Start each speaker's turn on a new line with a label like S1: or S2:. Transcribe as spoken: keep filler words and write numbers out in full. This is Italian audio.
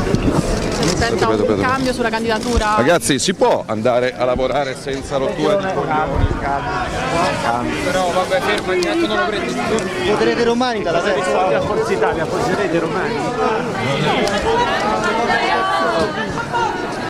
S1: Senta un
S2: Vedo, vedo.
S1: cambio sulla candidatura.
S2: Ragazzi, si può andare a lavorare senza rotture di coglioni?
S3: Però vabbè, ferma, intanto non lo prendi.
S4: Voterete Romani dalla testa?
S3: A Forza Italia, appoggerete Romani?